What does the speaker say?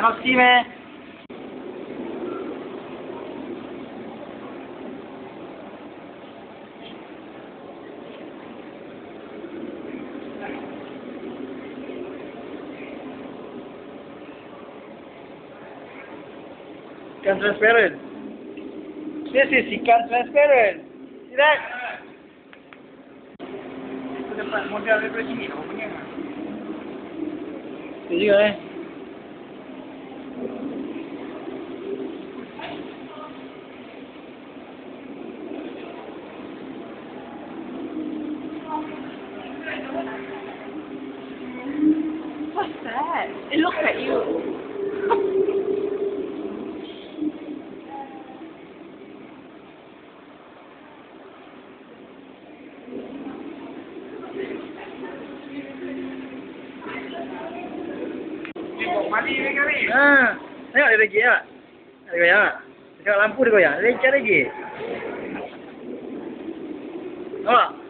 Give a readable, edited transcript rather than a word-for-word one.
Cannot see meh? Ikan transparent. This is ikan transparent. See that? Aku dapat modal daripada sini apa punya. Itu juga What's that? It looks at you. Tengok dia lagi tak? Dia goyang tak? Tengok lampu dia goyang. Dia lecah lagi. Nampak?